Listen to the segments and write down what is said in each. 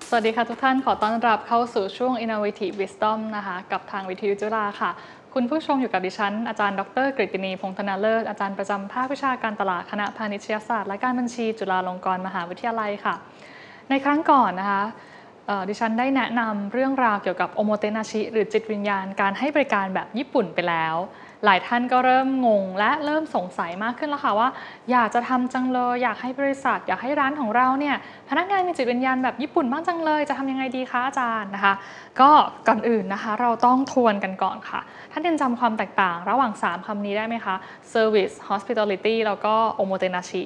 สวัสดีค่ะทุกท่านขอต้อนรับเข้าสู่ช่วง Innovative Wisdom นะคะกับทางวิทยุจุฬาค่ะคุณผู้ชมอยู่กับดิฉันอาจารย์ดรกฤตินีพงษ์ธนาเลิศอาจารย์ประจำภาควิชาการตลาดคณะพาณิชยศาสตร์และการบัญชีจุฬาลงกรณ์มหาวิทยาลัยค่ะในครั้งก่อนนะคะดิฉันได้แนะนำเรื่องราวเกี่ยวกับโอโมเตนาชิหรือจิตวิญญาณการให้บริการแบบญี่ปุ่นไปแล้วหลายท่านก็เริ่มงงและเริ่มสงสัยมากขึ้นแล้วค่ะว่าอยากจะทำจังเลยอยากให้บริษัทอยากให้ร้านของเราเนี่ยพนักงานมีจิตวิญญาณแบบญี่ปุ่นบ้างจังเลยจะทำยังไงดีคะอาจารย์นะคะก็ก่อนอื่นนะคะเราต้องทวนกันก่อนค่ะท่านยังจำความแตกต่างระหว่าง3คำนี้ได้ไหมคะ Service Hospitality แล้วก็ Omotenashi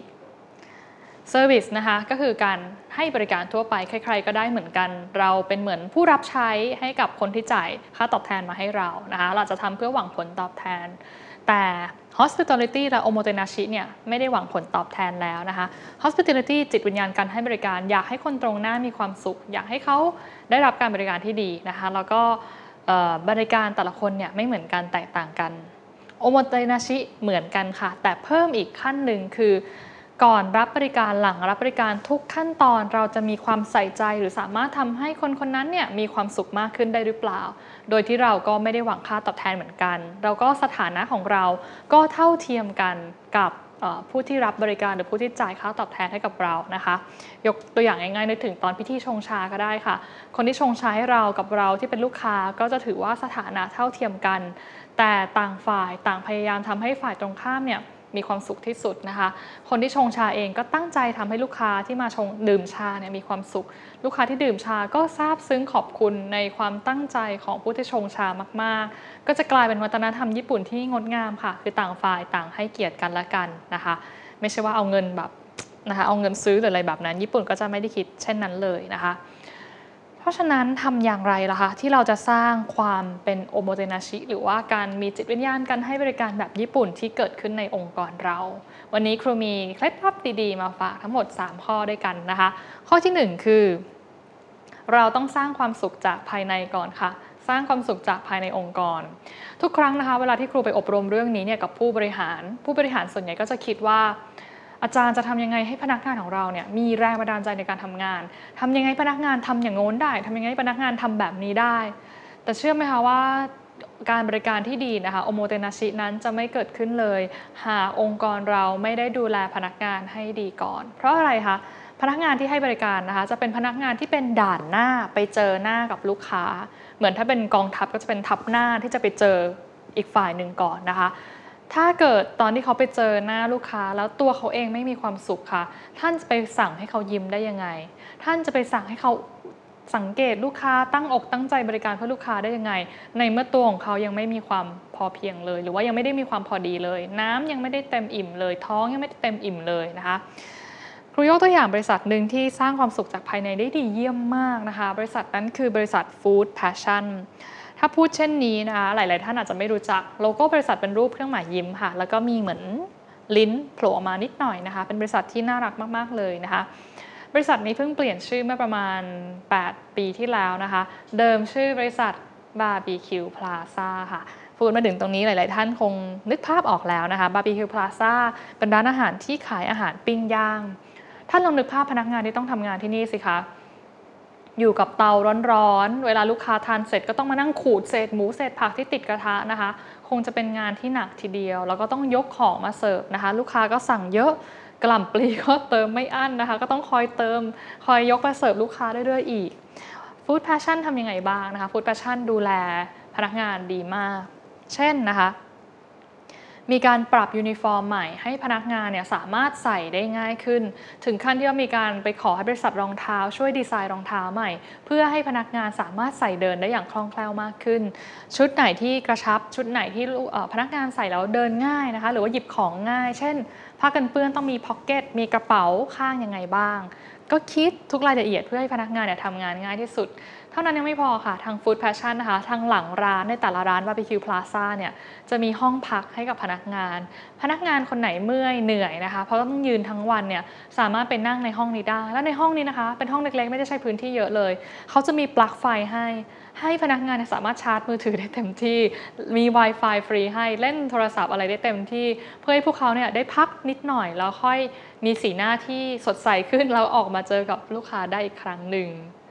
Service นะคะก็คือการให้บริการทั่วไปใครๆก็ได้เหมือนกันเราเป็นเหมือนผู้รับใช้ให้กับคนที่จ่ายค่าตอบแทนมาให้เรานะคะเราจะทำเพื่อหวังผลตอบแทนแต่ Hospitality และ Omotenashi เนี่ยไม่ได้หวังผลตอบแทนแล้วนะคะ Hospitality จิตวิญญาณการให้บริการอยากให้คนตรงหน้ามีความสุขอยากให้เขาได้รับการบริการที่ดีนะคะแล้วก็บริการแต่ละคนเนี่ยไม่เหมือนกันแตกต่างกัน Omotenashi เหมือนกันค่ะแต่เพิ่มอีกขั้นหนึ่งคือก่อนรับบริการหลังรับบริการทุกขั้นตอนเราจะมีความใส่ใจหรือสามารถทำให้คนคนนั้นเนี่ยมีความสุขมากขึ้นได้หรือเปล่าโดยที่เราก็ไม่ได้หวังค่าตอบแทนเหมือนกันเราก็สถานะของเราก็เท่าเทียมกันกับผู้ที่รับบริการหรือผู้ที่จ่ายค่าตอบแทนให้กับเรานะคะยกตัวอย่างง่ายๆนึกถึงตอนพิธีชงชาก็ได้ค่ะคนที่ชงชาให้เรากับเราที่เป็นลูกค้าก็จะถือว่าสถานะเท่าเทียมกันแต่ต่างฝ่ายต่างพยายามทำให้ฝ่ายตรงข้ามเนี่ยมีความสุขที่สุดนะคะคนที่ชงชาเองก็ตั้งใจทำให้ลูกค้าที่มาดื่มชาเนี่ยมีความสุขลูกค้าที่ดื่มชาก็ซาบซึ้งขอบคุณในความตั้งใจของผู้ที่ชงชามากๆก็จะกลายเป็นวัฒนธรรมญี่ปุ่นที่งดงามค่ะคือต่างฝ่ายต่างให้เกียรติกันและกันนะคะไม่ใช่ว่าเอาเงินแบบนะคะเอาเงินซื้อหรืออะไรแบบนั้นญี่ปุ่นก็จะไม่ได้คิดเช่นนั้นเลยนะคะเพราะฉะนั้นทำอย่างไรล่ะคะที่เราจะสร้างความเป็นโอโมเตนาชิหรือว่าการมีจิตวิญญาณการให้บริการแบบญี่ปุ่นที่เกิดขึ้นในองค์กรเราวันนี้ครูมีเคล็ดลับดีๆมาฝากทั้งหมด3ข้อด้วยกันนะคะข้อที่1คือเราต้องสร้างความสุขจากภายในก่อนค่ะสร้างความสุขจากภายในองค์กรทุกครั้งนะคะเวลาที่ครูไปอบรมเรื่องนี้เนี่ยกับผู้บริหารส่วนใหญ่ก็จะคิดว่าอาจารย์จะทำยังไงให้พนักงานของเราเนี่ยมีแรงบันดาลใจในการทำงานทำยังไงพนักงานทำอย่างโน้นได้ทำยังไงพนักงานทำแบบนี้ได้แต่เชื่อไหมคะว่าการบริการที่ดีนะคะโอโมเตนาชินั้นจะไม่เกิดขึ้นเลยหากองค์กรเราไม่ได้ดูแลพนักงานให้ดีก่อนเพราะอะไรคะพนักงานที่ให้บริการนะคะจะเป็นพนักงานที่เป็นด่านหน้าไปเจอหน้ากับลูกค้าเหมือนถ้าเป็นกองทัพก็จะเป็นทัพหน้าที่จะไปเจออีกฝ่ายหนึ่งก่อนนะคะถ้าเกิดตอนที่เขาไปเจอหน้าลูกค้าแล้วตัวเขาเองไม่มีความสุขค่ะท่านจะไปสั่งให้เขายิ้มได้ยังไงท่านจะไปสั่งให้เขาสังเกตลูกค้าตั้งอกตั้งใจบริการเพื่อลูกค้าได้ยังไงในเมื่อตัวของเขายังไม่มีความพอเพียงเลยหรือว่ายังไม่ได้มีความพอดีเลยน้ำยังไม่ได้เต็มอิ่มเลยท้องยังไม่ได้เต็มอิ่มเลยนะคะครูยกตัวอย่างบริษัทหนึ่งที่สร้างความสุขจากภายในได้ดีเยี่ยมมากนะคะบริษัทนั้นคือบริษัท Food Passionถ้าพูดเช่นนี้นะคะหลายๆท่านอาจจะไม่รู้จักโลโก้บริษัทเป็นรูปเครื่องหมายยิ้มค่ะแล้วก็มีเหมือนลิ้นโผล่ออกมานิดหน่อยนะคะเป็นบริษัทที่น่ารักมากๆเลยนะคะบริษัทนี้เพิ่งเปลี่ยนชื่อเมื่อประมาณ8 ปีที่แล้วนะคะเดิมชื่อบริษัท Barbecue Plaza ค่ะพูดมาถึงตรงนี้หลายๆท่านคงนึกภาพออกแล้วนะคะ Barbecue Plaza เป็นร้านอาหารที่ขายอาหารปิ้งย่างท่านลองนึกภาพพนักงานที่ต้องทำงานที่นี่สิคะอยู่กับเตาร้อนๆเวลาลูกค้าทานเสร็จก็ต้องมานั่งขูดเศษหมูเศษผักที่ติดกระทะนะคะคงจะเป็นงานที่หนักทีเดียวแล้วก็ต้องยกของมาเสิร์ฟนะคะลูกค้าก็สั่งเยอะกล่ำปลีก็เติมไม่อั้นนะคะก็ต้องคอยเติมคอยยกมาเสิร์ฟลูกค้าเรื่อยๆอีก Food Passion ทำยังไงบ้างนะคะ Food Passion ดูแลพนักงานดีมากเช่นนะคะมีการปรับยูนิฟอร์มใหม่ให้พนักงานเนี่ยสามารถใส่ได้ง่ายขึ้นถึงขั้นที่ว่ามีการไปขอให้บริษัทรองเท้าช่วยดีไซน์รองเท้าใหม่เพื่อให้พนักงานสามารถใส่เดินได้อย่างคล่องแคล่วมากขึ้นชุดไหนที่กระชับชุดไหนที่พนักงานใส่แล้วเดินง่ายนะคะหรือว่าหยิบของง่ายเช่นผ้ากันเปื้อนต้องมีพ็อกเก็ตมีกระเป๋าข้างยังไงบ้างก็คิดทุกรายละเอียดเพื่อให้พนักงานเนี่ยทำงานง่ายที่สุดเท่านั้นยังไม่พอค่ะทาง Food Passion นะคะทางหลังร้านในแต่ละร้าน Barbecue Plaza เนี่ยจะมีห้องพักให้กับพนักงานคนไหนเมื่อยเหนื่อยนะคะเพราะต้องยืนทั้งวันเนี่ยสามารถไปนั่งในห้องนี้ได้และในห้องนี้นะคะเป็นห้องเล็กๆไม่ได้ใช้พื้นที่เยอะเลยเขาจะมีปลั๊กไฟให้พนักงานสามารถชาร์จมือถือได้เต็มที่มี Wi-Fi ฟรีให้เล่นโทรศัพท์อะไรได้เต็มที่เพื่อให้พวกเขาเนี่ยได้พักนิดหน่อยแล้วค่อยมีสีหน้าที่สดใสขึ้นแล้วออกมาเจอกับลูกค้าได้อีกครั้งหนึ่ง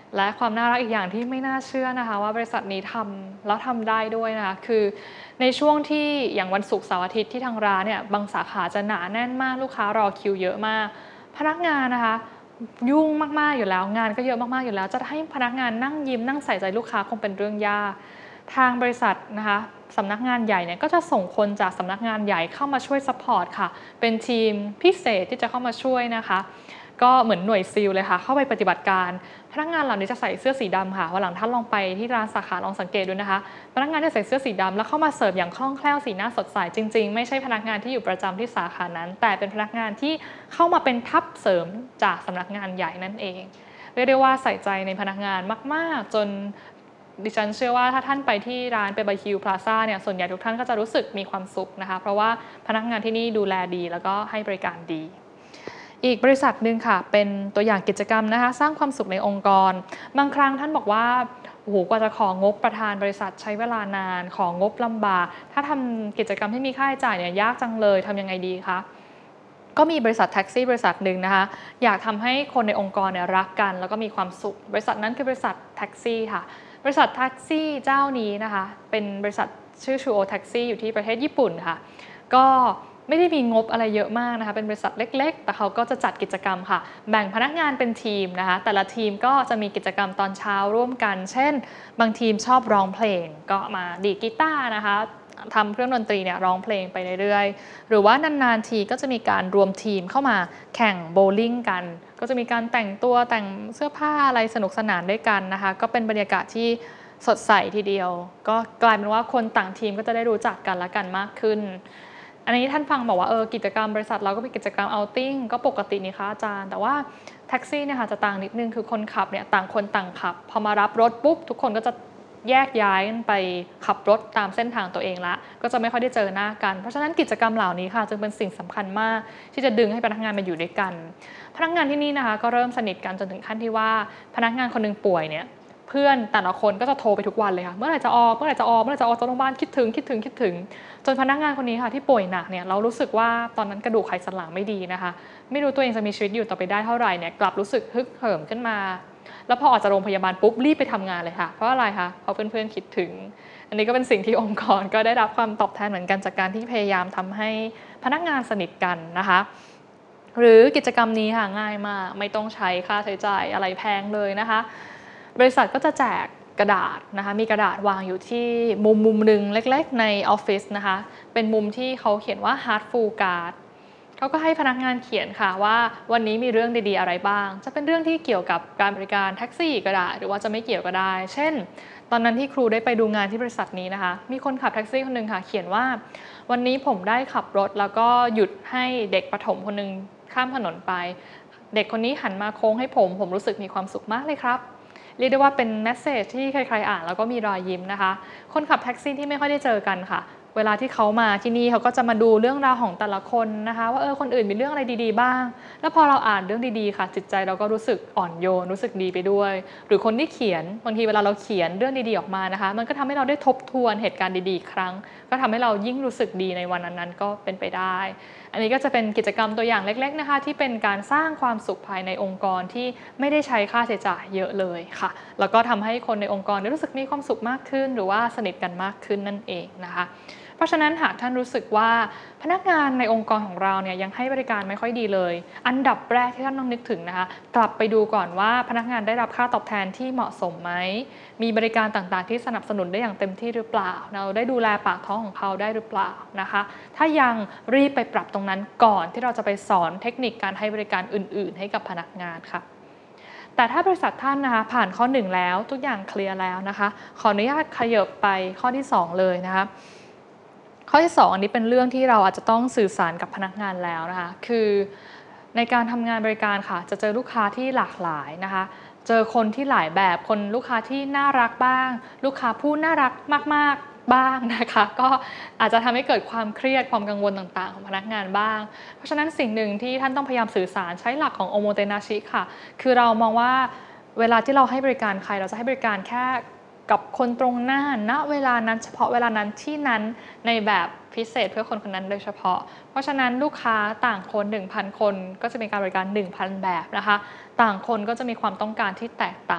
และความน่ารักอีกอย่างที่ไม่น่าเชื่อนะคะว่าบริษัทนี้ทำแล้วทำได้ด้วยนะคะคือในช่วงที่อย่างวันศุกร์เสาร์อาทิตย์ที่ทางร้านเนี่ยบางสาขาจะหนาแน่นมากลูกค้ารอคิวเยอะมากพนักงานนะคะยุ่งมากๆอยู่แล้วงานก็เยอะมากๆอยู่แล้วจะให้พนักงานนั่งยิ้มนั่งใส่ใจลูกค้าคงเป็นเรื่องยากทางบริษัทนะคะสำนักงานใหญ่เนี่ยก็จะส่งคนจากสำนักงานใหญ่เข้ามาช่วยซัพพอร์ตค่ะเป็นทีมพิเศษที่จะเข้ามาช่วยนะคะก็เหมือนหน่วยซีลเลยค่ะเข้าไปปฏิบัติการพนักงานเหล่านี้จะใส่เสื้อสีดำค่ะวันหลังท่านลองไปที่ร้านสาขาลองสังเกตดูนะคะพนักงานจะใส่เสื้อสีดำแล้วเข้ามาเสิร์ฟอย่างคล่องแคล่วสีหน้าสดใสจริงๆไม่ใช่พนักงานที่อยู่ประจำที่สาขานั้นแต่เป็นพนักงานที่เข้ามาเป็นทัพเสริมจากสำนักงานใหญ่นั่นเองเรียกได้ว่าใส่ใจในพนักงานมากๆจนดิฉันเชื่อว่าถ้าท่านไปที่ร้านเปบาคิวพลาซ่าเนี่ยส่วนใหญ่ทุกท่านก็จะรู้สึกมีความสุขนะคะเพราะว่าพนักงานที่นี่ดูแลดีแล้วก็ให้บริการดีอีกบริษัทหนึ่งค่ะเป็นตัวอย่างกิจกรรมนะคะสร้างความสุขในองค์กรบางครั้งท่านบอกว่าโอ้โหกว่าจะของบประธานบริษัทใช้เวลานานของงบลำบากถ้าทำกิจกรรมที่มีค่าใช้จ่ายเนี่ยยากจังเลยทำยังไงดีคะก็มีบริษัทแท็กซี่บริษัทหนึ่งนะคะอยากทำให้คนในองค์กรเนี่ยรักกันแล้วก็มีความสุขบริษัทนั้นคือบริษัทแท็กซี่ค่ะบริษัทแท็กซี่เจ้านี้นะคะเป็นบริษัทชื่อชูโอแท็กซี่อยู่ที่ประเทศญี่ปุ่นค่ะก็ไม่ได้มีงบอะไรเยอะมากนะคะเป็นบริษัทเล็กๆแต่เขาก็จะจัดกิจกรรมค่ะแบ่งพนักงานเป็นทีมนะคะแต่ละทีมก็จะมีกิจกรรมตอนเช้าร่วมกันเช่นบางทีมชอบร้องเพลงก็มาดีดกีตาร์นะคะทำเครื่องดนตรีเนี่ยร้องเพลงไปเรื่อยๆหรือว่านานๆทีก็จะมีการรวมทีมเข้ามาแข่งโบว์ลิ่งกันก็จะมีการแต่งตัวแต่งเสื้อผ้าอะไรสนุกสนานด้วยกันนะคะก็เป็นบรรยากาศที่สดใสทีเดียวก็กลายเป็นว่าคนต่างทีมก็จะได้รู้จักกันและกันมากขึ้นอันนี้ท่านฟังบอกว่ากิจกรรมบริษัทเราก็มีกิจกรรมเอาท์ติ้งก็ปกตินี่คะอาจารย์แต่ว่าแท็กซี่เนี่ยค่ะจะต่างนิดนึงคือคนขับเนี่ยต่างคนต่างขับพอมารับรถปุ๊บทุกคนก็จะแยกย้ายไปขับรถตามเส้นทางตัวเองละก็จะไม่ค่อยได้เจอหน้ากันเพราะฉะนั้นกิจกรรมเหล่านี้ค่ะจึงเป็นสิ่งสำคัญมากที่จะดึงให้พนักงานมาอยู่ด้วยกันพนักงานที่นี่นะคะก็เริ่มสนิทกันจนถึงขั้นที่ว่าพนักงานคนนึงป่วยเนี่ยเพื่อนแต่ละคนก็จะโทรไปทุกวันเลยค่ะเมื่อไหร่จะออกเมื่อไหร่จะออกเมื่อไหร่จะออกจากโรงพยาบาลคิดถึงจนพนักงานคนนี้ค่ะที่ป่วยหนักเนี่ยเรารู้สึกว่าตอนนั้นกระดูกไขสันหลังไม่ดีนะคะไม่รู้ตัวเองจะมีชีวิตอยู่ต่อไปได้เท่าไหร่เนี่ยกลับรู้สึกฮึกเหิมขึ้นมาแล้วพอออกจากโรงพยาบาลปุ๊บรีบไปทำงานเลยค่ะเพราะอะไรคะเพราะเพื่อนๆคิดถึงอันนี้ก็เป็นสิ่งที่องค์กรก็ได้รับความตอบแทนเหมือนกันจากการที่พยายามทำให้พนักงานสนิทกันนะคะหรือกิจกรรมนี้ค่ะง่ายมากไม่ต้องใช้ค่าใช้จ่ายอะไรแพงเลยนะคะบริษัทก็จะแจกกระดาษนะคะมีกระดาษวางอยู่ที่มุมหนึ่งเล็กๆในออฟฟิศนะคะเป็นมุมที่เขาเขียนว่า Heartful Card เขาก็ให้พนักงานเขียนค่ะว่าวันนี้มีเรื่องดีๆอะไรบ้างจะเป็นเรื่องที่เกี่ยวกับการบริการแท็กซี่ก็ได้หรือว่าจะไม่เกี่ยวก็ได้เช่นตอนนั้นที่ครูได้ไปดูงานที่บริษัทนี้นะคะมีคนขับแท็กซี่คนหนึ่งค่ะเขียนว่าวันนี้ผมได้ขับรถแล้วก็หยุดให้เด็กประถมคนหนึ่งข้ามถนนไปเด็กคนนี้หันมาโค้งให้ผมรู้สึกมีความสุขมากเลยครับเรียกได้ว่าเป็นเมสเสจที่ใครๆอ่านแล้วก็มีรอยยิ้มนะคะคนขับแท็กซี่ที่ไม่ค่อยได้เจอกันค่ะเวลาที่เขามาที่นี่เขาก็จะมาดูเรื่องราวของแต่ละคนนะคะว่าคนอื่นมีเรื่องอะไรดีๆบ้างแล้วพอเราอ่านเรื่องดีๆค่ะจิตใจเราก็รู้สึกอ่อนโยนรู้สึกดีไปด้วยหรือคนที่เขียนบางทีเวลาเราเขียนเรื่องดีๆออกมานะคะมันก็ทำให้เราได้ทบทวนเหตุการณ์ดีๆอีกครั้งก็ทำให้เรายิ่งรู้สึกดีในวันนั้นๆก็เป็นไปได้อันนี้ก็จะเป็นกิจกรรมตัวอย่างเล็กๆนะคะที่เป็นการสร้างความสุขภายในองค์กรที่ไม่ได้ใช้ค่าใช้จ่ายเยอะเลยค่ะแล้วก็ทำให้คนในองค์กรได้รู้สึกมีความสุขมากขึ้นหรือว่าสนิทกันมากขึ้นนั่นเองนะคะเพราะฉะนั้นหากท่านรู้สึกว่าพนักงานในองค์กรของเราเนี่ยยังให้บริการไม่ค่อยดีเลยอันดับแรกที่ท่านต้องนึกถึงนะคะกลับไปดูก่อนว่าพนักงานได้รับค่าตอบแทนที่เหมาะสมไหมมีบริการต่างๆที่สนับสนุนได้อย่างเต็มที่หรือเปล่าเราได้ดูแลปากท้องของเขาได้หรือเปล่านะคะถ้ายังรีบไปปรับตรงนั้นก่อนที่เราจะไปสอนเทคนิคการให้บริการอื่นๆให้กับพนักงานค่ะแต่ถ้าบริษัทท่านนะคะผ่านข้อ1แล้วทุกอย่างเคลียร์แล้วนะคะขออนุญาตขยับไปข้อที่2เลยนะคะข้อที่2อันนี้เป็นเรื่องที่เราอาจจะต้องสื่อสารกับพนักงานแล้วนะคะคือในการทำงานบริการค่ะจะเจอลูกค้าที่หลากหลายนะคะเจอคนที่หลายแบบคนลูกค้าที่น่ารักบ้างลูกค้าผู้น่ารักมากๆบ้างนะคะก็อาจจะทำให้เกิดความเครียดความกังวลต่างๆของพนักงานบ้างเพราะฉะนั้นสิ่งหนึ่งที่ท่านต้องพยายามสื่อสารใช้หลักของโอโมเตนาชิค่ะคือเรามองว่าเวลาที่เราให้บริการใครเราจะให้บริการแค่กับคนตรงหน้าณเวลานั้นเฉพาะเวลานั้นที่นั้นในแบบพิเศษเพื่อคนคนนั้นโดยเฉพาะเพราะฉะนั้นลูกค้าต่างคน 1,000 คนก็จะมีการบริการ 1,000 แบบนะคะต่างคนก็จะมีความต้องการที่แตกต่างกัน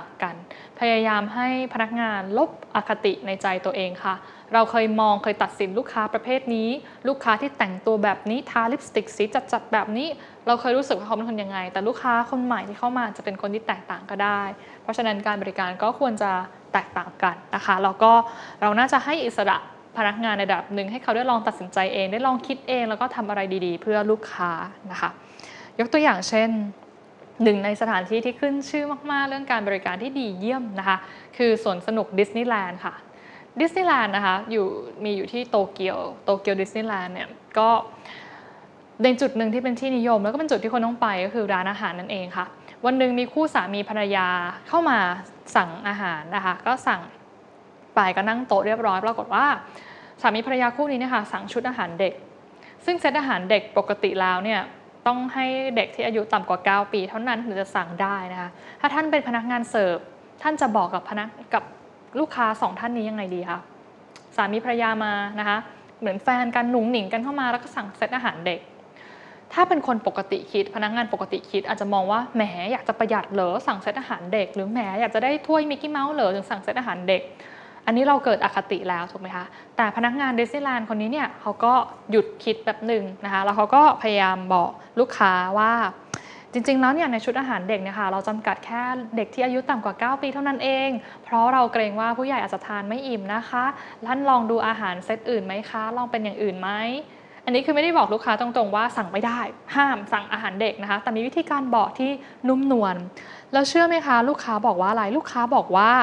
พยายามให้พนักงานลบอคติในใจตัวเองค่ะเราเคยตัดสินลูกค้าประเภทนี้ลูกค้าที่แต่งตัวแบบนี้ทาลิปสติกสีจัดๆแบบนี้เราเคยรู้สึกว่าเขาเป็นคนยังไงแต่ลูกค้าคนใหม่ที่เข้ามาจะเป็นคนที่แตกต่างก็ได้เพราะฉะนั้นการบริการก็ควรจะแตกต่างกันนะคะแล้วก็เราน่าจะให้อิสระพนักงานในระดับหนึ่งให้เขาได้ลองตัดสินใจเองได้ลองคิดเองแล้วก็ทำอะไรดีๆเพื่อลูกค้านะคะยกตัวอย่างเช่นหนึ่งในสถานที่ที่ขึ้นชื่อมากๆเรื่องการบริการที่ดีเยี่ยมนะคะคือสวนสนุกดิสนีย์แลนด์ค่ะดิสนีย์แลนด์นะคะมีอยู่ที่โตเกียวดิสนีย์แลนด์เนี่ยก็ในจุดหนึ่งที่เป็นที่นิยมแล้วก็เป็นจุดที่คนต้องไปก็คือร้านอาหารนั่นเองค่ะวันหนึ่งมีคู่สามีภรรยาเข้ามาสั่งอาหารนะคะก็สั่งไปก็นั่งโต๊ะเรียบร้อยปรากฏว่าสามีภรรยาคู่นี้เนี่ยค่ะสั่งชุดอาหารเด็กซึ่งเซตอาหารเด็กปกติแล้วเนี่ยต้องให้เด็กที่อายุต่ำกว่า9 ปีเท่านั้นถึงจะสั่งได้นะคะถ้าท่านเป็นพนักงานเสิร์ฟท่านจะบอกกับลูกค้า2ท่านนี้ยังไงดีคะสามีภรรยามานะคะเหมือนแฟนกันหนุ่งหนิงกันเข้ามาแล้วก็สั่งเซตอาหารเด็กถ้าเป็นคนปกติคิดพนักงานปกติคิดอาจจะมองว่าแหมอยากจะประหยัดเหรอสั่งเซตอาหารเด็กหรือแหมอยากจะได้ถ้วยมิกกี้เมาส์เหรอถึงสั่งเซตอาหารเด็กอันนี้เราเกิดอคติแล้วถูกไหมคะแต่พนักงานดิสนีย์แลนด์คนนี้เนี่ยเขาก็หยุดคิดแบบหนึ่งนะคะแล้วเขาก็พยายามบอกลูกค้าว่าจริงๆแล้วเนี่ยในชุดอาหารเด็กเนี่ยค่ะเราจำกัดแค่เด็กที่อายุต่ำกว่า9 ปีเท่านั้นเองเพราะเราเกรงว่าผู้ใหญ่อาจจะทานไม่อิ่มนะคะท่านลองดูอาหารเซตอื่นไหมคะลองเป็นอย่างอื่นไหมอันนี้คือไม่ได้บอกลูกค้าตรงๆว่าสั่งไม่ได้ห้ามสั่งอาหารเด็กนะคะแต่มีวิธีการบอกที่นุ่มนวลแล้วเชื่อไหมคะลูกค้าบอกว่าอะไรลูกค้าบอกว่า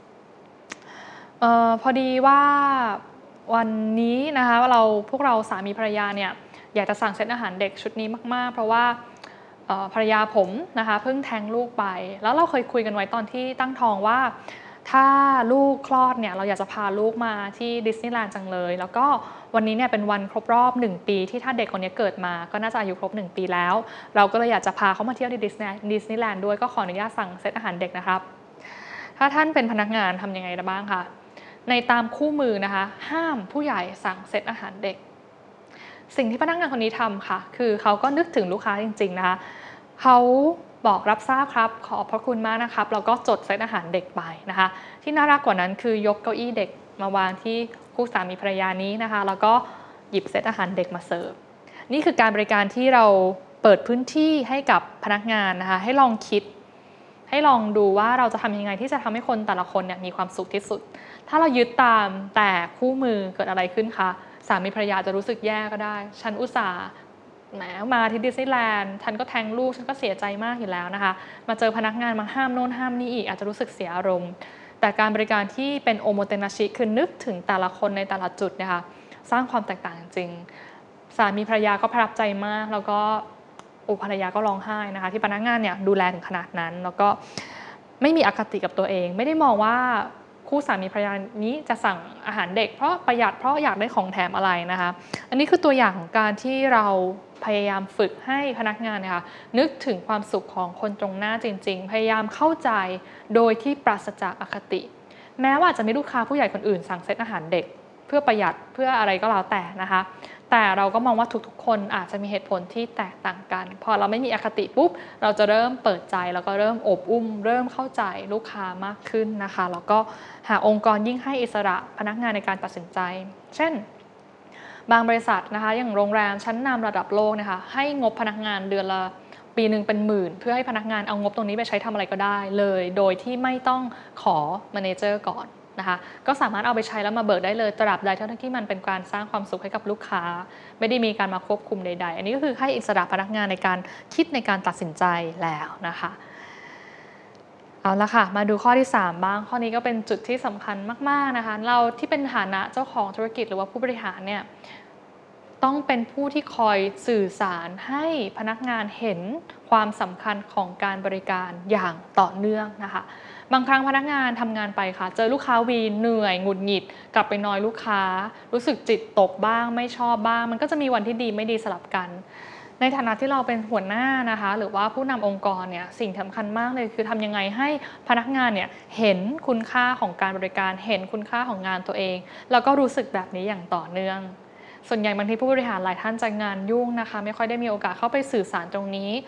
พอดีว่าวันนี้นะคะพวกเราสามีภรรยาเนี่ยอยากจะสั่งเซตอาหารเด็กชุดนี้มากๆเพราะว่าภรรยาผมนะคะเพิ่งแท้งลูกไปแล้วเราเคยคุยกันไว้ตอนที่ตั้งท้องว่าถ้าลูกคลอดเนี่ยเราอยากจะพาลูกมาที่ดิสนีย์แลนด์จังเลยแล้วก็วันนี้เนี่ยเป็นวันครบรอบ1 ปีที่ถ้าเด็กคนนี้เกิดมาก็น่าจะอายุครบ1 ปีแล้วเราก็เลยอยากจะพาเขามาเที่ยวที่ดิสนีย์แลนด์ด้วยก็ขออนุญาตสั่งเซตอาหารเด็กนะครับถ้าท่านเป็นพนักงานทำยังไงได้บ้างคะในตามคู่มือนะคะห้ามผู้ใหญ่สั่งเซตอาหารเด็กสิ่งที่พนักงานคนนี้ทำค่ะคือเขาก็นึกถึงลูกค้าจริงๆนะคะเขาบอกรับทราบครับขอบพระคุณมากนะครับแล้วก็จดเซตอาหารเด็กไปนะคะที่น่ารักกว่านั้นคือยกเก้าอี้เด็กมาวางที่คู่สามีภรรยานี้นะคะแล้วก็หยิบเซตอาหารเด็กมาเสิร์ฟนี่คือการบริการที่เราเปิดพื้นที่ให้กับพนักงานนะคะให้ลองคิดให้ลองดูว่าเราจะทำยังไงที่จะทำให้คนแต่ละคนเนี่ยมีความสุขที่สุดถ้าเรายึดตามแต่คู่มือเกิดอะไรขึ้นคะสามีภรรยาจะรู้สึกแย่ก็ได้ฉันอุตส่าห์แหมมาที่ดิสนีย์แลนด์ฉันก็แทงลูกฉันก็เสียใจมากอยู่แล้วนะคะมาเจอพนักงานมาห้ามโน่นห้ามนี่อีกอาจจะรู้สึกเสียอารมณ์แต่การบริการที่เป็นโอโมเตนาชิคือนึกถึงแต่ละคนในแต่ละจุดนะคะสร้างความแตกต่างจริงสามีภรรยาก็ประทับใจมากแล้วก็ภรรยาก็ร้องไห้นะคะที่พนักงานเนี่ยดูแลถึงขนาดนั้นแล้วก็ไม่มีอคติกับตัวเองไม่ได้มองว่าคู่สามีภรรยานี้จะสั่งอาหารเด็กเพราะประหยัดเพราะอยากได้ของแถมอะไรนะคะอันนี้คือตัวอย่างของการที่เราพยายามฝึกให้พนักงานนะคะนึกถึงความสุขของคนตรงหน้าจริงๆพยายามเข้าใจโดยที่ปราศจากอคติแม้ว่าจะมีลูกค้าผู้ใหญ่คนอื่นสั่งเซตอาหารเด็กเพื่อประหยัดเพื่ออะไรก็แล้วแต่นะคะแต่เราก็มองว่าทุกๆคนอาจจะมีเหตุผลที่แตกต่างกันพอเราไม่มีอคติปุ๊บเราจะเริ่มเปิดใจแล้วก็เริ่มอบอุ้มเริ่มเข้าใจลูกค้ามากขึ้นนะคะแล้วก็หาองค์กรยิ่งให้อิสระพนักงานในการตัดสินใจเช่นบางบริษัทนะคะอย่างโรงแรมชั้นนำระดับโลกนะคะให้งบพนักงานเดือนละปีหนึ่งเป็นหมื่นเพื่อให้พนักงานเอางบตรงนี้ไปใช้ทำอะไรก็ได้เลยโดยที่ไม่ต้องขอแมเนเจอร์ก่อนนะคะก็สามารถเอาไปใช้แล้วมาเบิกได้เลยตราบใดเท่าที่มันเป็นการสร้างความสุขให้กับลูกค้าไม่ได้มีการมาควบคุมใดๆอันนี้ก็คือให้อิสระพนักงานในการคิดในการตัดสินใจแล้วนะคะเอาละค่ะมาดูข้อที่3บ้างข้อนี้ก็เป็นจุดที่สำคัญมากๆนะคะเราที่เป็นฐานะเจ้าของธุรกิจหรือว่าผู้บริหารเนี่ยต้องเป็นผู้ที่คอยสื่อสารให้พนักงานเห็นความสำคัญของการบริการอย่างต่อเนื่องนะคะบางครั้งพนักงานทำงานไปค่ะเจอลูกค้าวีนเหนื่อยหงุดหงิดกลับไปนอยลูกค้ารู้สึกจิตตกบ้างไม่ชอบบ้างมันก็จะมีวันที่ดีไม่ดีสลับกันในฐานะที่เราเป็นหัวหน้านะคะหรือว่าผู้นำองค์กรเนี่ยสิ่งสำคัญมากเลยคือทำยังไงให้พนักงานเนี่ยเห็นคุณค่าของการบริการเห็นคุณค่าของงานตัวเองแล้วก็รู้สึกแบบนี้อย่างต่อเนื่องส่วนใหญ่บางทีผู้บริหารหลายท่านจะงานยุ่งนะคะไม่ค่อยได้มีโอกาสเข้าไปสื่อสารตรงนี้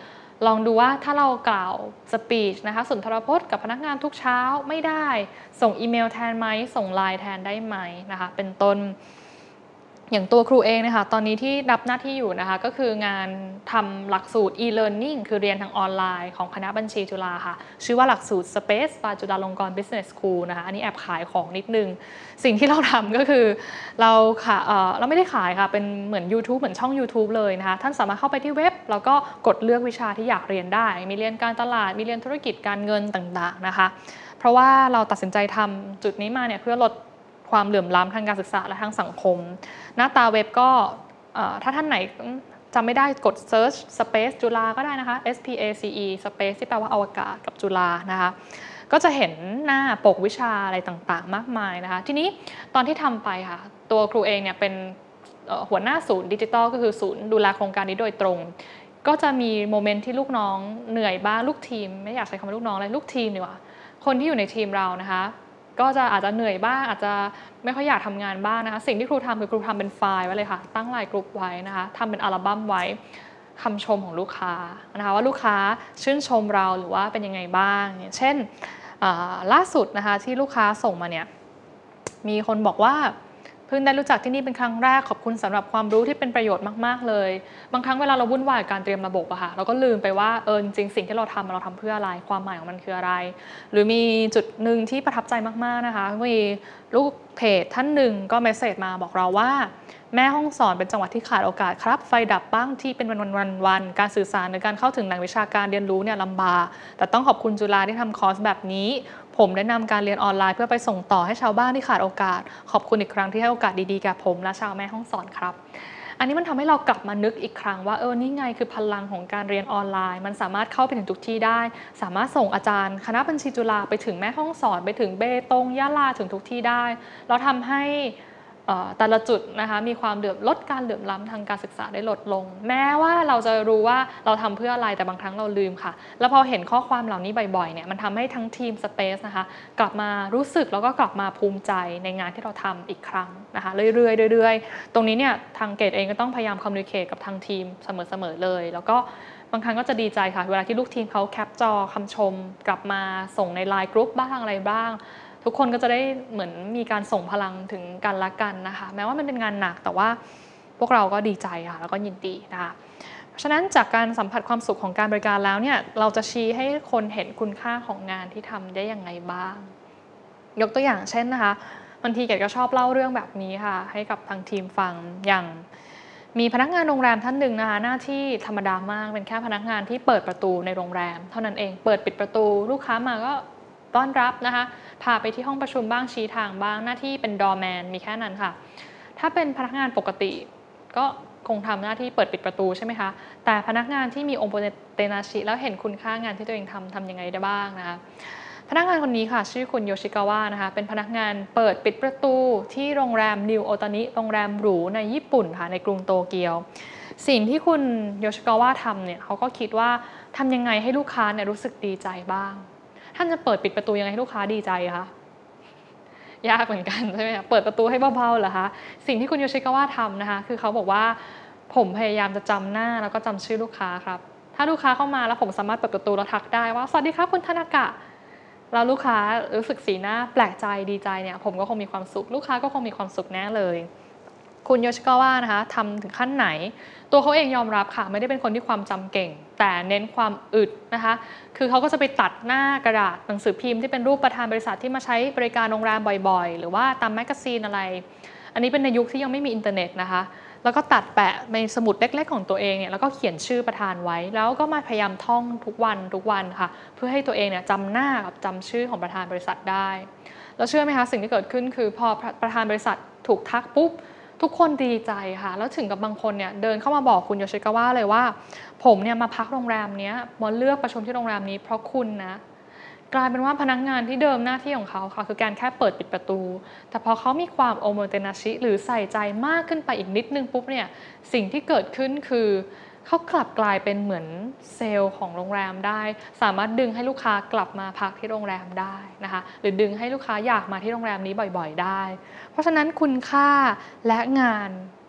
ลองดูว่าถ้าเรากล่าวสปีชนะคะสุนทรพจน์กับพนักงานทุกเช้าไม่ได้ส่งอีเมลแทนไหมส่งไลน์แทนได้ไหมนะคะเป็นต้นอย่างตัวครูเองนะคะตอนนี้ที่รับหน้าที่อยู่นะคะก็คืองานทำหลักสูตร e-learning คือเรียนทางออนไลน์ของคณะบัญชีจุฬาค่ะชื่อว่าหลักสูตร Space by จุฬาลงกรณ์ Business School นะคะอันนี้แอบขายของนิดนึงสิ่งที่เราทำก็คือเราไม่ได้ขายค่ะเป็นเหมือน YouTube เหมือนช่อง YouTube เลยนะคะท่านสามารถเข้าไปที่เว็บแล้วก็กดเลือกวิชาที่อยากเรียนได้มีเรียนการตลาดมีเรียนธุรกิจการเงินต่างๆนะคะเพราะว่าเราตัดสินใจทำจุดนี้มาเนี่ยเพื่อลดความเหลื่อมล้ำทางการศึกษาและทางสังคมหน้าตาเว็บก็ถ้าท่านไหนจำไม่ได้กด search space จุฬาก็ได้นะคะ SPACE space ที่แปลว่าอวกาศกับจุฬานะคะก็จะเห็นหน้าปกวิชาอะไรต่างๆมากมายนะคะทีนี้ตอนที่ทำไปค่ะตัวครูเองเนี่ยเป็นหัวหน้าศูนย์ดิจิทัลก็คือศูนย์ดูแลโครงการนี้โดยตรงก็จะมีโมเมนต์ที่ลูกน้องเหนื่อยบ้างลูกทีมไม่อยากใช้คำว่าลูกน้องเลยลูกทีมดีกว่าคนที่อยู่ในทีมเรานะคะก็จะอาจจะเหนื่อยบ้างอาจจะไม่ค่อยอยากทำงานบ้างนะคะสิ่งที่ครูทำคือครูทำเป็นไฟล์ไว้เลยค่ะตั้งไลน์กลุ่มไว้นะคะทำเป็นอัลบั้มไว้คำชมของลูกค้านะคะว่าลูกค้าชื่นชมเราหรือว่าเป็นยังไงบ้างเช่นล่าสุดนะคะที่ลูกค้าส่งมาเนี่ยมีคนบอกว่าเพิ่งได้รู้จักที่นี่เป็นครั้งแรกขอบคุณสำหรับความรู้ที่เป็นประโยชน์มากๆเลยบางครั้งเวลาเราวุ่นวายกับการเตรียมระบบอะค่ะเราก็ลืมไปว่าจริงๆสิ่งที่เราทำเพื่ออะไรความหมายของมันคืออะไรหรือมีจุดหนึ่งที่ประทับใจมากๆนะคะมีลูกเพจท่านหนึ่งก็เมสเสจมาบอกเราว่าแม่ห้องสอนเป็นจังหวัดที่ขาดโอกาสครับไฟดับบ้างที่เป็นวันการสื่อสารหรือการเข้าถึงแหล่งวิชาการเรียนรู้เนี่ยลำบากแต่ต้องขอบคุณจุฬาที่ทำคอร์สแบบนี้ผมได้นำการเรียนออนไลน์เพื่อไปส่งต่อให้ชาวบ้านที่ขาดโอกาสขอบคุณอีกครั้งที่ให้โอกาสดีๆแก่ผมและชาวแม่ห้องสอนครับอันนี้มันทำให้เรากลับมานึกอีกครั้งว่านี่ไงคือพลังของการเรียนออนไลน์มันสามารถเข้าไปถึงทุกที่ได้สามารถส่งอาจารย์คณะบัญชีจุฬาไปถึงแม่ห้องสอนไปถึงเบตงยะลาถึงทุกที่ได้แล้วทำให้แต่ละจุดนะคะมีความลดการเหลื่อมล้ำทางการศึกษาได้ลดลงแม้ว่าเราจะรู้ว่าเราทำเพื่ออะไรแต่บางครั้งเราลืมค่ะแล้วพอเห็นข้อความเหล่านี้บ่อยๆเนี่ยมันทำให้ทั้งทีม Space นะคะกลับมารู้สึกแล้วก็กลับมาภูมิใจในงานที่เราทำอีกครั้งนะคะเรื่อยๆตรงนี้เนี่ยทางเกรดเองก็ต้องพยายามคอมมูนิเคตกับทางทีมเสมอๆเลยแล้วก็บางครั้งก็จะดีใจค่ะเวลาที่ลูกทีมเขาแคปจอคำชมกลับมาส่งใน LINE กรุ๊ปบ้างอะไรบ้างทุกคนก็จะได้เหมือนมีการส่งพลังถึงกันและกันนะคะแม้ว่ามันเป็นงานหนักแต่ว่าพวกเราก็ดีใจค่ะแล้วก็ยินดีนะคะเพราะฉะนั้นจากการสัมผัสความสุขของการบริการแล้วเนี่ยเราจะชี้ให้คนเห็นคุณค่าของงานที่ทำได้ยังไงบ้างยกตัวอย่างเช่นนะคะบางทีเกดก็ชอบเล่าเรื่องแบบนี้ค่ะให้กับทางทีมฟังอย่างมีพนักงานโรงแรมท่านหนึ่งนะคะหน้าที่ธรรมดามากเป็นแค่พนักงานที่เปิดประตูในโรงแรมเท่านั้นเองเปิดปิดประตูลูกค้ามาก็ต้อนรับนะคะพาไปที่ห้องประชุมบ้างชี้ทางบ้างหน้าที่เป็นดอร์แมนมีแค่นั้นค่ะถ้าเป็นพนักงานปกติก็คงทำหน้าที่เปิดปิดประตูใช่ไหมคะแต่พนักงานที่มีองค์โปเตนาชิแล้วเห็นคุณค่างานที่ตัวเองทำยังไงได้บ้างนะคะพนักงานคนนี้ค่ะชื่อคุณโยชิกาวะนะคะเป็นพนักงานเปิดปิดประตูที่โรงแรมนิวโอตานิโรงแรมหรูในญี่ปุ่นค่ะในกรุงโตเกียวสิ่งที่คุณโยชิกาวะทำเนี่ยเขาก็คิดว่าทำยังไงให้ลูกค้าเนี่ยรู้สึกดีใจบ้างท่านจะเปิดปิดประตูยังไงให้ลูกค้าดีใจคะยากเหมือนกันใช่ไหมคะเปิดประตูให้เบาๆเหรอคะสิ่งที่คุณโยชิกาวะทำนะคะคือเขาบอกว่าผมพยายามจะจำหน้าแล้วก็จำชื่อลูกค้าครับถ้าลูกค้าเข้ามาแล้วผมสามารถเปิดประตูแล้วทักได้ว่าสวัสดีครับคุณธนากะแล้วลูกค้ารู้สึกสีหน้าแปลกใจดีใจเนี่ยผมก็คงมีความสุขลูกค้าก็คงมีความสุขแน่เลยคุณโยชิกาวะนะคะทำถึงขั้นไหนตัวเขาเองยอมรับค่ะไม่ได้เป็นคนที่ความจำเก่งแต่เน้นความอึดนะคะคือเขาก็จะไปตัดหน้ากระดาษหนังสือพิมพ์ที่เป็นรูปประธานบริษัทที่มาใช้บริการโรงแรมบ่อยๆหรือว่าตามแมกกาซีนอะไรอันนี้เป็นในยุคที่ยังไม่มีอินเทอร์เน็ตนะคะแล้วก็ตัดแปะในสมุดเล็กๆของตัวเองเนี่ยแล้วก็เขียนชื่อประธานไว้แล้วก็มาพยายามท่องทุกวันค่ะเพื่อให้ตัวเองเนี่ยจำหน้ากับจำชื่อของประธานบริษัทได้แล้วเชื่อไหมคะสิ่งที่เกิดขึ้นคือพอประธานบริษัทถูกทักปุ๊บทุกคนดีใจค่ะแล้วถึงกับบางคนเนี่ยเดินเข้ามาบอกคุณโยชิกาวะเลยว่าผมเนี่ยมาพักโรงแรมนี้มาเลือกประชุมที่โรงแรมนี้เพราะคุณนะกลายเป็นว่าพนักงานที่เดิมหน้าที่ของเขาค่ะคือการแค่เปิดปิดประตูแต่พอเขามีความโอโมเตนาชิหรือใส่ใจมากขึ้นไปอีกนิดนึงปุ๊บเนี่ยสิ่งที่เกิดขึ้นคือเขากลับกลายเป็นเหมือนเซลล์ของโรงแรมได้สามารถดึงให้ลูกค้ากลับมาพักที่โรงแรมได้นะคะหรือดึงให้ลูกค้าอยากมาที่โรงแรมนี้บ่อยๆได้เพราะฉะนั้นคุณค่าและงาน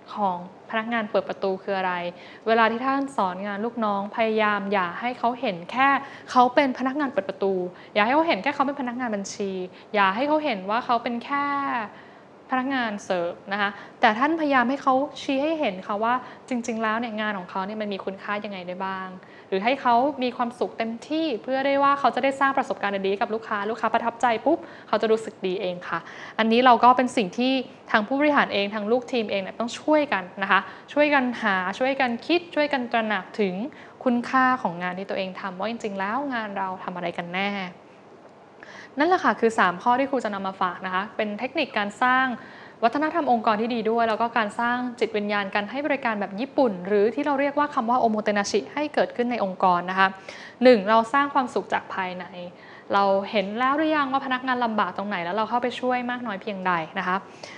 ของพนักงานเปิดประตูคืออะไรเวลาที่ท่านสอนงานลูกน้องพยายามอย่าให้เขาเห็นแค่เขาเป็นพนักงานเปิดประตูอย่าให้เขาเห็นแค่เขาเป็นพนักงานบัญชีอย่าให้เขาเห็นว่าเขาเป็นแค่พนักงานเสิร์ฟนะคะแต่ท่านพยายามให้เขาชี้ให้เห็นค่ะว่าจริงๆแล้วเนี่ยงานของเขาเนี่ยมันมีคุณค่ายังไงได้บ้างหรือให้เขามีความสุขเต็มที่เพื่อได้ว่าเขาจะได้สร้างประสบการณ์ดีๆกับลูกค้าประทับใจปุ๊บเขาจะรู้สึกดีเองค่ะอันนี้เราก็เป็นสิ่งที่ทางผู้บริหารเองทางลูกทีมเองเนี่ยต้องช่วยกันนะคะช่วยกันหาช่วยกันคิดช่วยกันตระหนักถึงคุณค่าของงานที่ตัวเองทำว่าจริงๆแล้วงานเราทำอะไรกันแน่นั่นแหละค่ะคือ3ข้อที่ครูจะนำมาฝากนะคะเป็นเทคนิคการสร้างวัฒนธรรมองค์กรที่ดีด้วยแล้วก็การสร้างจิตวิญญาณการให้บริการแบบญี่ปุ่นหรือที่เราเรียกว่าคำว่าโอโมเตนาชิให้เกิดขึ้นในองค์กรนะคะ1เราสร้างความสุขจากภายในเราเห็นแล้วหรือยังว่าพนักงานลำบากตรงไหนแล้วเราเข้าไปช่วยมากน้อยเพียงใดนะคะ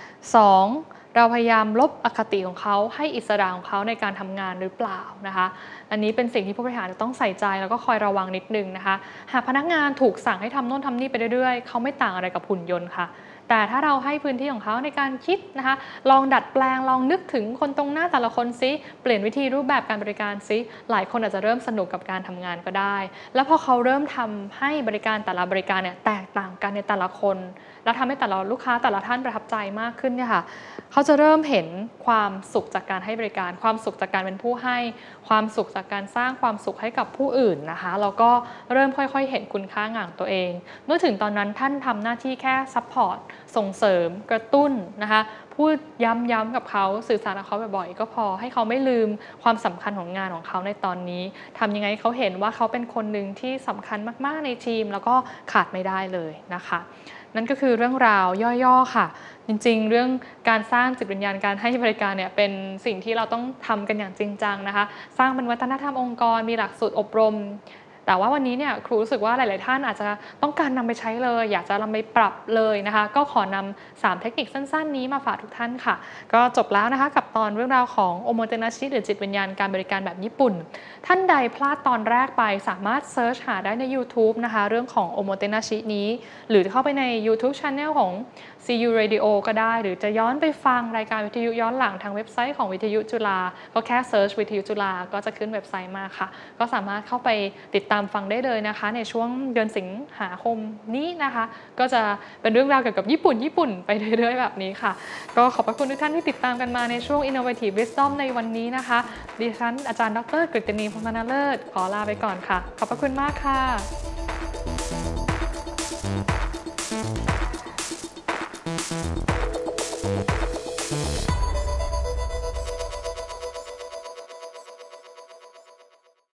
2เราพยายามลบอคติของเขาให้อิสระของเขาในการทำงานหรือเปล่านะคะอันนี้เป็นสิ่งที่ผู้บริหารจะต้องใส่ใจแล้วก็คอยระวังนิดนึงนะคะหากพนักงานถูกสั่งให้ทำโน่นทำนี่ไปเรื่อยๆเขาไม่ต่างอะไรกับหุ่นยนต์ค่ะแต่ถ้าเราให้พื้นที่ของเขาในการคิดนะคะลองดัดแปลงลองนึกถึงคนตรงหน้าแต่ละคนซิเปลี่ยนวิธีรูปแบบการบริการซิหลายคนอาจจะเริ่มสนุกกับการทำงานก็ได้แล้วพอเขาเริ่มทำให้บริการแต่ละบริการเนี่ยแตกต่างกันในแต่ละคนแล้วทำให้แต่ละลูกค้าแต่ละท่านประทับใจมากขึ้นเนี่ยค่ะเขาจะเริ่มเห็นความสุขจากการให้บริการความสุขจากการเป็นผู้ให้ความสุขจากการสร้างความสุขให้กับผู้อื่นนะคะแล้วก็เริ่มค่อยๆเห็นคุณค่างานตัวเองเมื่อถึงตอนนั้นท่านทำหน้าที่แค่ซัพพอร์ตส่งเสริมกระตุ้นนะคะพูดย้ำๆกับเขาสื่อสารกับเขาบ่อยๆก็พอให้เขาไม่ลืมความสำคัญของงานของเขาในตอนนี้ทำยังไงให้เขาเห็นว่าเขาเป็นคนหนึ่งที่สำคัญมากๆในทีมแล้วก็ขาดไม่ได้เลยนะคะนั่นก็คือเรื่องราวย่อๆค่ะจริงๆเรื่องการสร้างจิตวิญญาณการให้บริการเนี่ยเป็นสิ่งที่เราต้องทำกันอย่างจริงจังนะคะสร้างเป็นวัฒนธรรมองค์กรมีหลักสูตรอบรมแต่ว่าวันนี้เนี่ยครูรู้สึกว่าหลายๆท่านอาจจะต้องการนำไปใช้เลยอยากจะนำไปปรับเลยนะคะก็ขอนำ3เทคนิคสั้นๆนี้มาฝากทุกท่านค่ะก็จบแล้วนะคะกับตอนเรื่องราวของโอโมเตนาชิหรือจิตวิญญาณการบริการแบบญี่ปุ่นท่านใดพลาดตอนแรกไปสามารถเซิร์ชหาได้ใน YouTube นะคะเรื่องของโอโมเตนาชินี้หรือเข้าไปใน YouTube Channel ของ CU Radio ก็ได้หรือจะย้อนไปฟังรายการวิทยุย้อนหลังทางเว็บไซต์ของวิทยุจุฬาก็แค่เซิร์ชวิทยุจุฬาก็จะขึ้นเว็บไซต์มาค่ะก็สามารถเข้าไปติดตามฟังได้เลยนะคะในช่วงเดือนสิงหาคมนี้นะคะก็จะเป็นเรื่องราวเกี่ยวกับญี่ปุ่นไปเรื่อยๆแบบนี้ค่ะก็ขอบพระคุณทุกท่านที่ติดตามกันมาในช่วง Innovative Wisdom ในวันนี้นะคะดิฉันอาจารย์ดร.กฤตินี พงษ์ธนาเลิศขอลาไปก่อนค่ะขอบพระคุณมากค่ะ